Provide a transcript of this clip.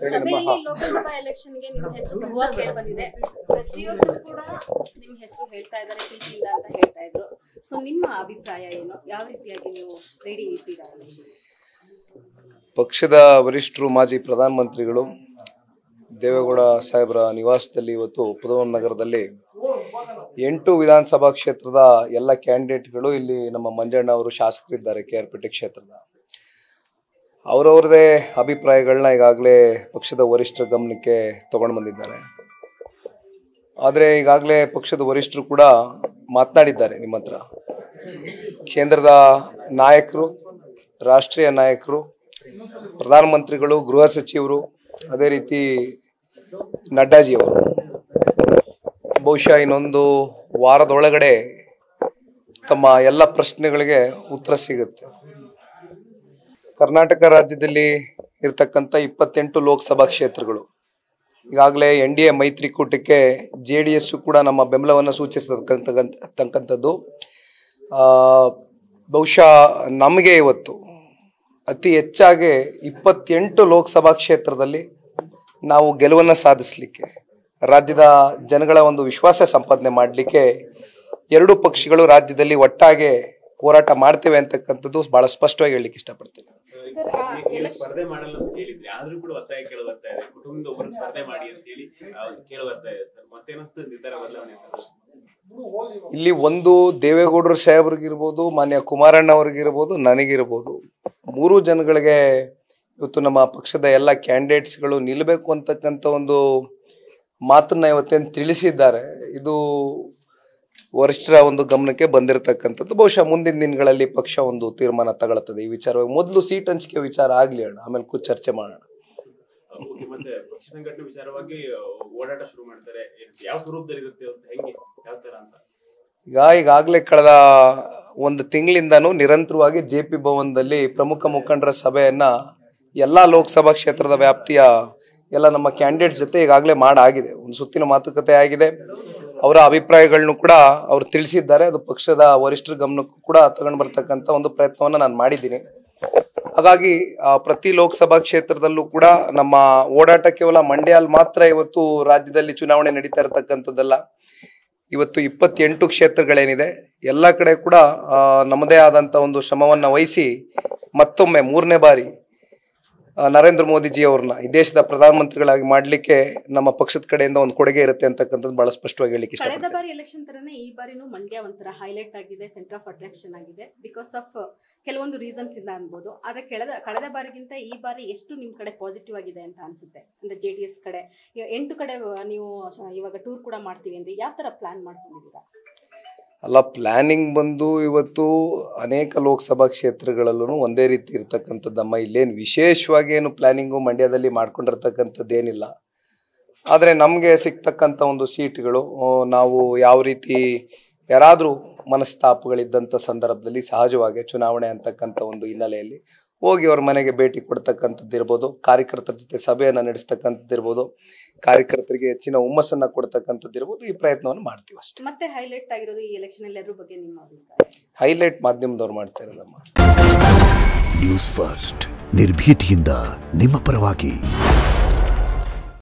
ಸಭೆಯಲ್ಲಿ ಲೋಕಸಭಾ ಎಲೆಕ್ಷನ್ಗೆ ನಿಮ್ಮ ಹೆಸರು ಬಹುವಾಗಿ ಕೇಳಿ ಬಂದಿದೆ. ಪ್ರತಿಯೊಬ್ಬರು ಕೂಡ ನಿಮ್ಮ ಹೆಸರು ಹೇಳ್ತಾ ಇದ್ದಾರೆ ಪ್ರೀತಿಯಿಂದ ಅಂತ ಹೇಳ್ತಾ ಇದ್ರು. ಸೊ ನಿಮ್ಮ ಅಭಿಪ್ರಾಯ ಏನು? ಯಾವ ರೀತಿಯಾಗಿ ನೀವು ರೆಡಿ ಇದ್ದೀರಾ? ಪಕ್ಷದ ವರಿಷ್ಠರು ಮಾಜಿ ಪ್ರಧಾನಮಂತ್ರಿಗಳು ದೇವೇಗೌಡ ಸಾಹೇಬರ ನಿವಾಸದಲ್ಲಿ ಇವತ್ತು ಪುದವನ್ ನಗರದಲ್ಲಿ 8 ವಿಧಾನಸಭಾ ಕ್ಷೇತ್ರದ ಎಲ್ಲ ಕ್ಯಾಂಡಿಡೇಟ್ಗಳು ಇಲ್ಲಿ ನಮ್ಮ ಮಂಜಣ್ಣ ಅವರು ಶಾಸಕರಿದ್ದಾರೆ KR ಕ್ಷೇತ್ರದ. ಅವರವ್ರದೇ ಅಭಿಪ್ರಾಯಗಳನ್ನ ಈಗಾಗಲೇ ಪಕ್ಷದ ವರಿಷ್ಠರ ಗಮನಕ್ಕೆ ತಗೊಂಡು ಬಂದಿದ್ದಾರೆ. ಆದರೆ ಈಗಾಗಲೇ ಪಕ್ಷದ ವರಿಷ್ಠರು ಕೂಡ ಮಾತನಾಡಿದ್ದಾರೆ ನಿಮ್ಮ ಹತ್ರ. ಕೇಂದ್ರದ ನಾಯಕರು, ರಾಷ್ಟ್ರೀಯ ನಾಯಕರು, ಪ್ರಧಾನಮಂತ್ರಿಗಳು, ಗೃಹ ಸಚಿವರು, ಅದೇ ರೀತಿ ನಡ್ಡಾಜಿಯವರು ಬಹುಶಃ ಇನ್ನೊಂದು ವಾರದೊಳಗಡೆ ತಮ್ಮ ಎಲ್ಲ ಪ್ರಶ್ನೆಗಳಿಗೆ ಉತ್ತರ ಸಿಗುತ್ತೆ. ಕರ್ನಾಟಕ ರಾಜ್ಯದಲ್ಲಿ ಇರತಕ್ಕಂಥ 28 ಲೋಕಸಭಾ ಕ್ಷೇತ್ರಗಳು ಈಗಾಗಲೇ NDA ಮೈತ್ರಿಕೂಟಕ್ಕೆ JDS ಕೂಡ ನಮ್ಮ ಬೆಂಬಲವನ್ನು ಸೂಚಿಸತಕ್ಕಂಥದ್ದು. ಬಹುಶಃ ನಮಗೆ ಇವತ್ತು ಅತಿ ಹೆಚ್ಚಾಗಿ 28 ಲೋಕಸಭಾ ಕ್ಷೇತ್ರದಲ್ಲಿ ನಾವು ಗೆಲುವನ್ನು ಸಾಧಿಸಲಿಕ್ಕೆ, ರಾಜ್ಯದ ಜನಗಳ ಒಂದು ವಿಶ್ವಾಸ ಸಂಪಾದನೆ ಮಾಡಲಿಕ್ಕೆ ಎರಡೂ ಪಕ್ಷಗಳು ರಾಜ್ಯದಲ್ಲಿ ಒಟ್ಟಾಗಿ ಹೋರಾಟ ಮಾಡ್ತೇವೆ ಅಂತಕ್ಕಂಥದ್ದು ಬಹಳ ಸ್ಪಷ್ಟವಾಗಿ ಹೇಳಲಿಕ್ಕೆ ಇಷ್ಟಪಡ್ತೇನೆ. ಸ್ಪರ್ಧೆ ಮಾಡಲ್ಲ ಅಂತ ಹೇಳಿದ್ರಿ, ಆದ್ರೂ ಕೂಡ ಒತ್ತಾಯ ಕೇಳಿ ಬರ್ತಾ ಇದೆ. ಕುಟುಂಬದ ಒಬ್ಬರು ಸ್ಪರ್ಧೆ ಮಾಡಿ ಅಂತ ಹೇಳಿ ಕೇಳಿ ಬರ್ತಾ ಇದೆ ಸರ್. ಮತ್ತೇನಷ್ಟು ನಿರ್ಧಾರ ಬದಲಾವಣೆ? ಇಲ್ಲಿ ಒಂದು ದೇವೇಗೌಡರು ಸಾಹೇಬ್ರಿಗಿರ್ಬೋದು, ಮಾನ್ಯ ಕುಮಾರಣ್ಣ ಅವ್ರಿಗಿರ್ಬೋದು, ನನಗಿರ್ಬೋದು, 3 ಜನಗಳಿಗೆ ಇವತ್ತು ನಮ್ಮ ಪಕ್ಷದ ಎಲ್ಲ ಕ್ಯಾಂಡಿಡೇಟ್ಸ್ಗಳು ನಿಲ್ಲಬೇಕು ಅಂತಕ್ಕಂಥ ಒಂದು ಮಾತನ್ನ ಇವತ್ತೇನು ತಿಳಿಸಿದ್ದಾರೆ. ಇದು ವರಿಷ್ಠರ ಒಂದು ಗಮನಕ್ಕೆ ಬಂದಿರತಕ್ಕಂಥದ್ದು. ಬಹುಶಃ ಮುಂದಿನ ದಿನಗಳಲ್ಲಿ ಪಕ್ಷ ಒಂದು ತೀರ್ಮಾನ ತಗೊಳ್ತದೆ ಈ ವಿಚಾರವಾಗಿ. ಮೊದಲು ಸೀಟ್ ಹಂಚಿಕೆ ವಿಚಾರ ಆಗ್ಲಿ ಅಣ್ಣ, ಆಮೇಲೆ ಕೂತ್ ಚರ್ಚೆ ಮಾಡೋಣ. ಮತ್ತೆ ಪಕ್ಷ ಸಂಘಟನೆ ವಿಚಾರವಾಗಿ ಓಡಾಟ ಶುರು ಮಾಡ್ತಾರೆ, ಯಾವ ಸ್ವರೂಪದಲ್ಲಿ ಇರುತ್ತೆ, ಹೆಂಗೆ, ಯಾವ ತರ ಅಂತ? ಈಗಾಗಲೇ ಕಳೆದ ಒಂದು ತಿಂಗಳಿಂದನೂ ನಿರಂತರವಾಗಿ JP ಭವನದಲ್ಲಿ ಪ್ರಮುಖ ಮುಖಂಡರ ಸಭೆಯನ್ನ ಎಲ್ಲಾ ಲೋಕಸಭಾ ಕ್ಷೇತ್ರದ ವ್ಯಾಪ್ತಿಯ ಎಲ್ಲ ನಮ್ಮ ಕ್ಯಾಂಡಿಡೇಟ್ ಜೊತೆ ಈಗಾಗಲೇ ಮಾಡಾಗಿದೆ. ಒಂದು ಸುತ್ತಿನ ಮಾತುಕತೆ ಆಗಿದೆ. ಅವರ ಅಭಿಪ್ರಾಯಗಳನ್ನು ಕೂಡ ಅವ್ರು ತಿಳಿಸಿದ್ದಾರೆ. ಅದು ಪಕ್ಷದ ವರಿಷ್ಠರ ಗಮನಕ್ಕೂ ಕೂಡ ತಗೊಂಡು ಬರ್ತಕ್ಕಂಥ ಒಂದು ಪ್ರಯತ್ನವನ್ನು ನಾನು ಮಾಡಿದ್ದೀನಿ. ಹಾಗಾಗಿ ಪ್ರತಿ ಲೋಕಸಭಾ ಕ್ಷೇತ್ರದಲ್ಲೂ ಕೂಡ ನಮ್ಮ ಓಡಾಟ ಕೇವಲ ಮಂಡ್ಯಲ್ಲಿ ಮಾತ್ರ ಇವತ್ತು ರಾಜ್ಯದಲ್ಲಿ ಚುನಾವಣೆ ನಡೀತಾ ಇರತಕ್ಕಂಥದ್ದಲ್ಲ. ಇವತ್ತು 28 ಕ್ಷೇತ್ರಗಳೇನಿದೆ ಎಲ್ಲ ಕಡೆ ಕೂಡ ನಮ್ಮದೇ ಆದಂಥ ಒಂದು ಶ್ರಮವನ್ನು ವಹಿಸಿ ಮತ್ತೊಮ್ಮೆ 3ನೇ ಬಾರಿ ನರೇಂದ್ರ ಮೋದಿಜಿ ಅವ್ರನ್ನ ಈ ದೇಶದ ಪ್ರಧಾನಮಂತ್ರಿಗಳಾಗಿ ಮಾಡ್ಲಿಕ್ಕೆ ನಮ್ಮ ಪಕ್ಷದ ಕಡೆಯಿಂದ ಒಂದು ಕೊಡುಗೆ ಇರುತ್ತೆ ಅಂತಕ್ಕಂಥದ್ದು ಬಹಳ ಸ್ಪಷ್ಟವಾಗಿ ಹೇಳಿಕ್ಕೆ ಇಷ್ಟಪಡ್ತೀನಿ. ಕಳೆದ ಬಾರಿ ಎಲೆಕ್ಷನ್ ತರನೇ ಈ ಬಾರಿನೂ ಮಂಡ್ಯ ಒಂಥರ ಹೈಲೈಟ್ ಆಗಿದೆ, ಸೆಂಟರ್ ಆಫ್ ಅಟ್ರಾಕ್ಷನ್ ಆಗಿದೆ ಬಿಕಾಸ್ ಆಫ್ ಕೆಲವೊಂದು ರೀಸನ್ಸ್ ಇಂದ ಅನ್ಬೋದು. ಆದ್ರೆ ಕಳೆದ ಬಾರಿಗಿಂತ ಈ ಬಾರಿ ಎಷ್ಟು ನಿಮ್ ಕಡೆ ಪಾಸಿಟಿವ್ ಆಗಿದೆ ಅಂತ ಅನ್ಸುತ್ತೆ? ಅಂದ್ರೆ JDS ಕಡೆ 8 ಕಡೆ ನೀವು ಇವಾಗ ಟೂರ್ ಕೂಡ ಮಾಡ್ತೀವಿ ಅಂದ್ರೆ ಯಾವ ತರ ಪ್ಲಾನ್ ಮಾಡ್ಕೊಂಡಿದ್ದೀರಾ? ಅಲ್ಲ, ಪ್ಲಾನಿಂಗ್ ಬಂದು ಇವತ್ತು ಅನೇಕ ಲೋಕಸಭಾ ಕ್ಷೇತ್ರಗಳಲ್ಲೂ ಒಂದೇ ರೀತಿ ಇರ್ತಕ್ಕಂಥದ್ದಮ್ಮ. ಇಲ್ಲೇನು ವಿಶೇಷವಾಗಿ ಏನು ಪ್ಲಾನಿಂಗು ಮಂಡ್ಯದಲ್ಲಿ ಮಾಡ್ಕೊಂಡಿರ್ತಕ್ಕಂಥದ್ದೇನಿಲ್ಲ. ಆದರೆ ನಮಗೆ ಸಿಗ್ತಕ್ಕಂಥ ಒಂದು ಸೀಟ್ಗಳು ನಾವು ಯಾವ ರೀತಿ ಯಾರಾದರೂ ಮನಸ್ತಾಪಗಳಿದ್ದಂಥ ಸಂದರ್ಭದಲ್ಲಿ ಸಹಜವಾಗಿ ಚುನಾವಣೆ ಅಂತಕ್ಕಂಥ ಒಂದು ಹಿನ್ನೆಲೆಯಲ್ಲಿ ಹೋಗಿ ಅವ್ರ ಮನೆಗೆ ಭೇಟಿ ಕೊಡ್ತಕ್ಕಂಥದ್ದು ಇರ್ಬೋದು, ಕಾರ್ಯಕರ್ತರ ಜೊತೆ ಸಭೆಯನ್ನು ನಡೆಸ್ತಕ್ಕಂಥದ್ದು ಇರ್ಬೋದು, ಕಾರ್ಯಕರ್ತರಿಗೆ ಹೆಚ್ಚಿನ ಹುಮ್ಮಸ್ಸನ್ನು ಕೊಡ್ತಕ್ಕಂಥದ್ದು ಇರ್ಬೋದು. ಈ ಪ್ರಯತ್ನವನ್ನು ಮಾಡ್ತೀವಿ ಅಷ್ಟೇ. ಮತ್ತೆ ಹೈಲೈಟ್ ಆಗಿರೋದು ಈ ಎಲೆಕ್ಷನ್ ಅಲ್ಲಿ ಅದ್ರ ಬಗ್ಗೆ ನಿಮ್ಮ ಅಭಿಪ್ರಾಯ? ಹೈಲೈಟ್ ಮಾಧ್ಯಮದವ್ರು ಮಾಡ್ತಾ ಇರೋದಮ್ಮ. ನ್ಯೂಸ್ ಫಸ್ಟ್, ನಿರ್ಭೀತಿಯಿಂದ ನಿಮ್ಮ ಪರವಾಗಿ.